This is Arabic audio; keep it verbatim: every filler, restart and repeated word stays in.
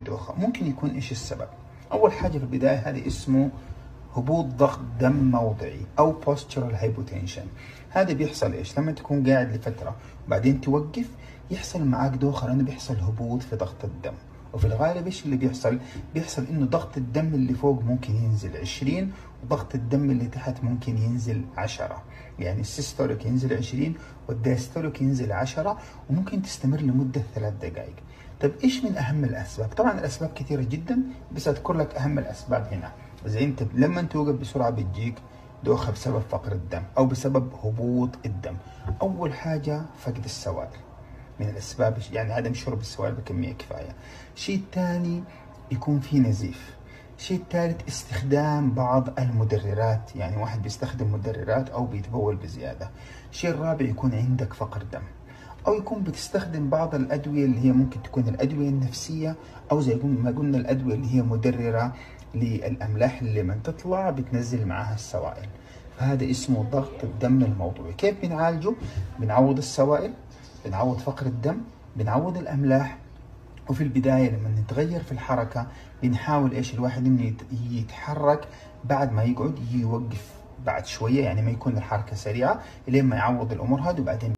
دوخة. ممكن يكون ايش السبب؟ اول حاجة في البداية هذا اسمه هبوط ضغط دم موضعي او postural hypotension. هذا بيحصل ايش؟ لما تكون قاعد لفترة وبعدين توقف يحصل معاك دوخة لانه بيحصل هبوط في ضغط الدم. وفي الغالب ايش اللي بيحصل؟ بيحصل انه ضغط الدم اللي فوق ممكن ينزل عشرين وضغط الدم اللي تحت ممكن ينزل عشرة. يعني السيستوليك ينزل عشرين والدايستوليك ينزل عشرة وممكن تستمر لمدة ثلاث دقائق. طيب ايش من اهم الاسباب؟ طبعا الاسباب كثيرة جدا بس اذكر لك اهم الاسباب هنا. زي انت لما توقف بسرعة بتجيك دوخة بسبب فقر الدم او بسبب هبوط الدم. اول حاجة فقد السوائل من الاسباب، يعني عدم شرب السوائل بكمية كفاية. شيء ثاني يكون في نزيف. شيء ثالث استخدام بعض المدررات، يعني واحد بيستخدم مدررات او بيتبول بزيادة. شيء الرابع يكون عندك فقر دم، او يكون بتستخدم بعض الادوية اللي هي ممكن تكون الادوية النفسية او زي ما قلنا الادوية اللي هي مدررة للاملاح اللي من تطلع بتنزل معاها السوائل. فهذا اسمه ضغط الدم الموضوعي. كيف بنعالجه؟ بنعوض السوائل، بنعوض فقر الدم، بنعوض الاملاح. وفي البداية لما نتغير في الحركة بنحاول ايش الواحد انه يتحرك بعد ما يقعد يوقف بعد شوية، يعني ما يكون الحركة سريعة لين ما يعوض الامور هذه وبعدين